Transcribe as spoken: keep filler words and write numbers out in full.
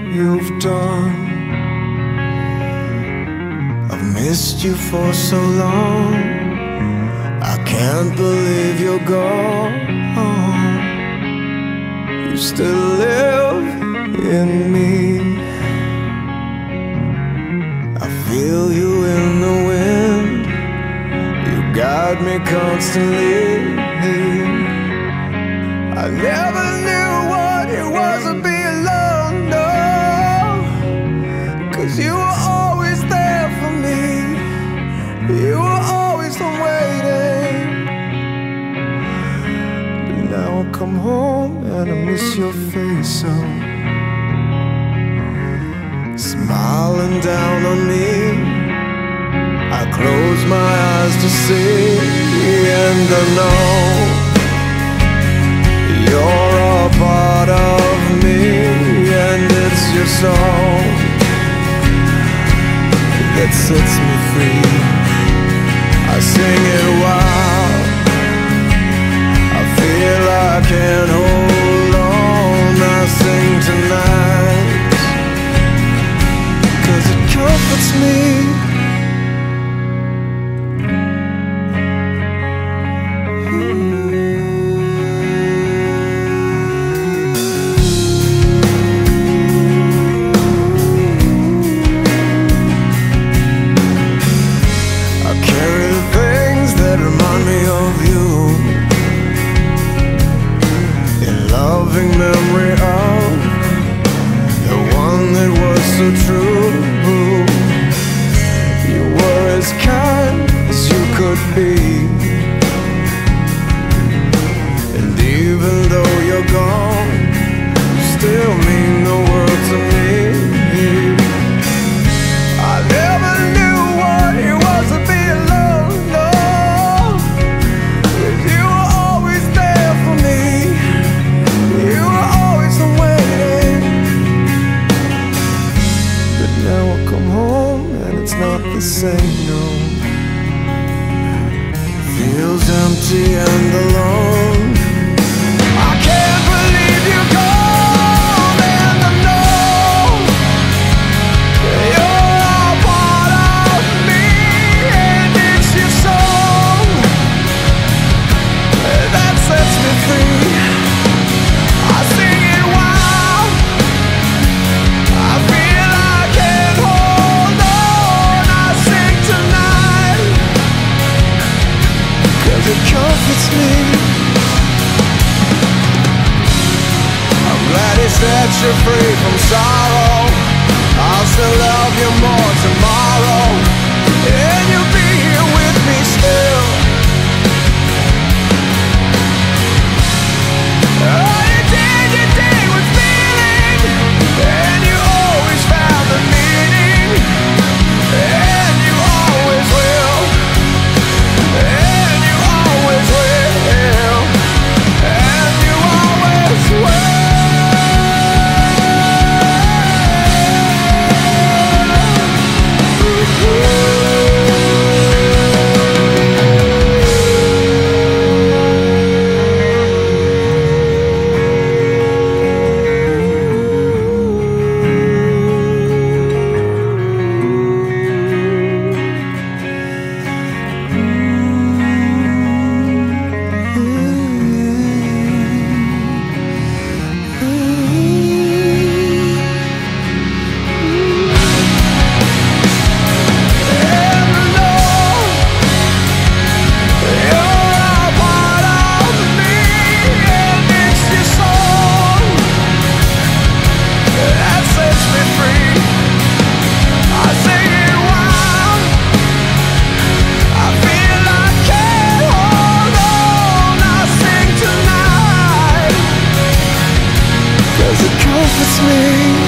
you've done. I've missed you for so long. I can't believe you're gone. You still live in me. I feel you in the wind. You guide me constantly. I never knew what it was to be alone, no, 'cause you were always there for me. You were always waiting. But now I come home and I miss your face so. Smiling down on me, I close my eyes to see, and I know you're a part of me, and it's your song that sets me free. I sing it wild, I feel I can't hold on. I sing tonight, 'cause it comforts me. Memory of the one that was so true. You were as kind as you could be, and even though you're gone, you still mean the world to me. I never knew what it was to be alone, no, 'cause you were always there for me. You were always waiting. But now I come home and it's not the same, no. Feels empty and alone. I can't believe you're gone, and I know you're a part of me, and it's your song that sets me free. I sing it wild, I feel I can't hold on. I sing tonight, 'cause it comforts me. I'm glad he set you free from sorrow. I'll still love you more tomorrow, and you'll be here with me still. Oh, you did, you did with feeling, and you always found the meaning, and you always will, and you always will, and you always will. Comforts me.